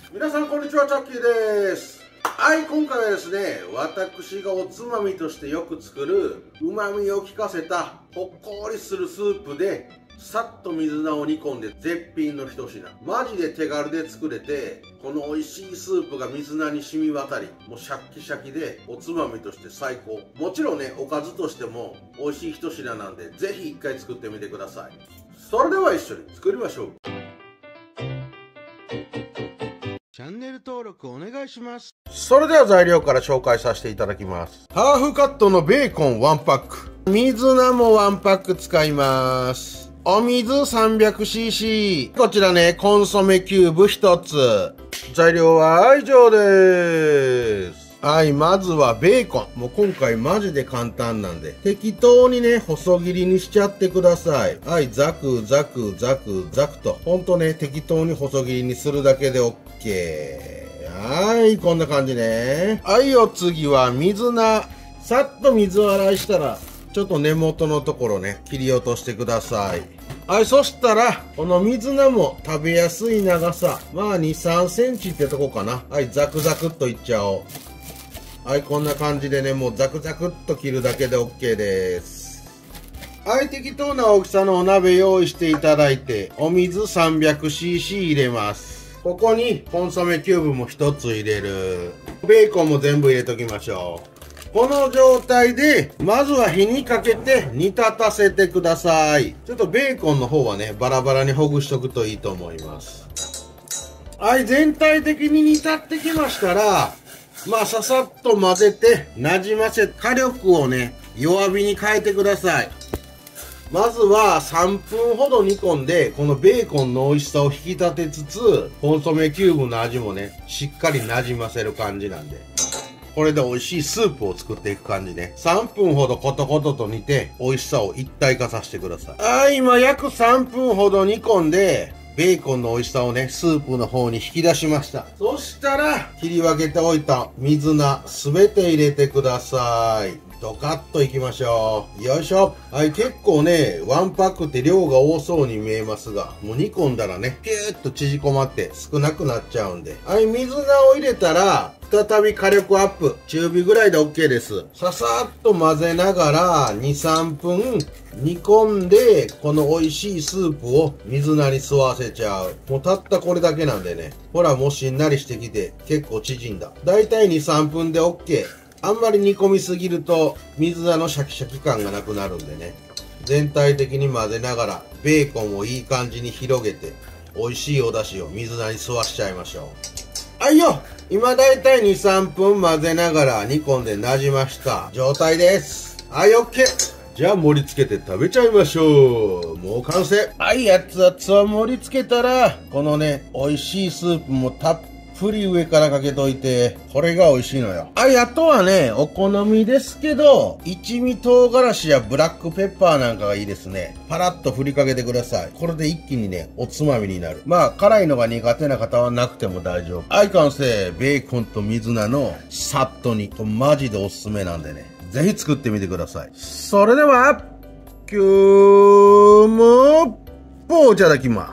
皆さんこんにちは、チャッキーです。はい、今回はですね、私がおつまみとしてよく作る旨味を効かせたほっこりするスープでさっと水菜を煮込んで絶品の一品。マジで手軽で作れて、この美味しいスープが水菜に染み渡り、もうシャッキシャキでおつまみとして最高。もちろんね、おかずとしても美味しい一品なんで、ぜひ一回作ってみてください。それでは一緒に作りましょう。チャンネル登録お願いします。それでは材料から紹介させていただきます。ハーフカットのベーコン1パック。水菜も1パック使います。お水 300cc。こちらね、コンソメキューブ1つ。材料は以上です。はい、まずはベーコン。もう今回マジで簡単なんで、適当にね、細切りにしちゃってください。はい、ザクザクザクザクと。ほんとね、適当に細切りにするだけで OK。はい、こんな感じね。はい、お次は水菜。さっと水洗いしたら、ちょっと根元のところね、切り落としてください。はい、そしたら、この水菜も食べやすい長さ。まあ、2、3センチってとこかな。はい、ザクザクっといっちゃおう。はい、こんな感じでね、もうザクザクっと切るだけで OK です。はい、適当な大きさのお鍋用意していただいて、お水 300cc 入れます。ここにコンソメキューブも1つ入れる。ベーコンも全部入れときましょう。この状態で、まずは火にかけて煮立たせてください。ちょっとベーコンの方はね、バラバラにほぐしとくといいと思います。はい、全体的に煮立ってきましたら、まあ、ささっと混ぜて、馴染ませ、火力をね、弱火に変えてください。まずは3分ほど煮込んで、このベーコンの美味しさを引き立てつつ、コンソメキューブの味もね、しっかり馴染ませる感じなんで。これで美味しいスープを作っていく感じね。3分ほどコトコトと煮て、美味しさを一体化させてください。はい、今約3分ほど煮込んで、ベーコンの美味しさをね、スープの方に引き出しました。そしたら、切り分けておいた水菜、すべて入れてください。ドカッといきましょう。よいしょ。はい、結構ね、1パックって量が多そうに見えますが、もう煮込んだらね、ピューッと縮こまって少なくなっちゃうんで。はい、水菜を入れたら、再び火力アップ。中火ぐらいで OK です。ささっと混ぜながら、2、3分煮込んで、この美味しいスープを水菜に吸わせちゃう。もうたったこれだけなんでね。ほら、もうしんなりしてきて、結構縮んだ。だいたい2、3分で OK。あんまり煮込みすぎると、水菜のシャキシャキ感がなくなるんでね。全体的に混ぜながら、ベーコンをいい感じに広げて、美味しいお出汁を水菜に吸わしちゃいましょう。はいよ！今だいたい2、3分混ぜながら煮込んで馴染ました状態です。はい、OK！じゃあ盛り付けて食べちゃいましょう。もう完成。はい、熱々を盛り付けたら、このね、美味しいスープもたっぷり上からかけといて、これが美味しいのよ。はい、あとはね、お好みですけど、一味唐辛子やブラックペッパーなんかがいいですね。パラッと振りかけてください。これで一気にね、おつまみになる。まあ、辛いのが苦手な方はなくても大丈夫。はい、完成。ベーコンと水菜のさっと煮。マジでおすすめなんでね。ぜひ作ってみてください。それでは、今日も、いただきます。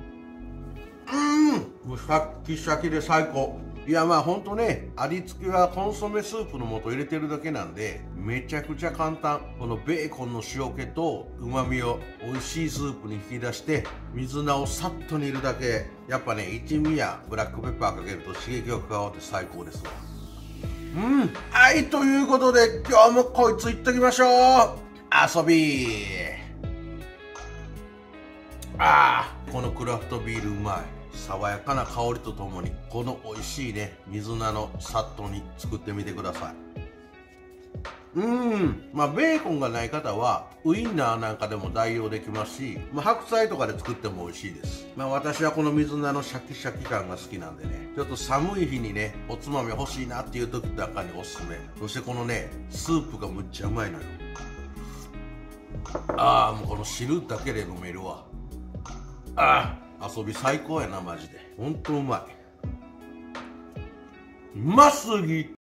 もうシャッキシャキで最高。いやまあほんとね、味付けはコンソメスープの素入れてるだけなんで、めちゃくちゃ簡単。このベーコンの塩気と旨味を美味しいスープに引き出して、水菜をさっと煮るだけ。やっぱね、一味やブラックペッパーかけると刺激が加わって最高ですわ。はい、ということで今日もこいついっときましょう。遊びこのクラフトビールうまい。爽やかな香りとともに、この美味しいね、水菜のさっと煮作ってみてください。まあベーコンがない方はウインナーなんかでも代用できますし、まあ、白菜とかで作っても美味しいです。まあ私はこの水菜のシャキシャキ感が好きなんでね、ちょっと寒い日にね、おつまみ欲しいなっていう時なんかにおすすめ。そしてこのね、スープがむっちゃうまいのよ。もうこの汁だけで飲めるわ。遊び最高やな、マジで。ほんとうまい。うますぎ。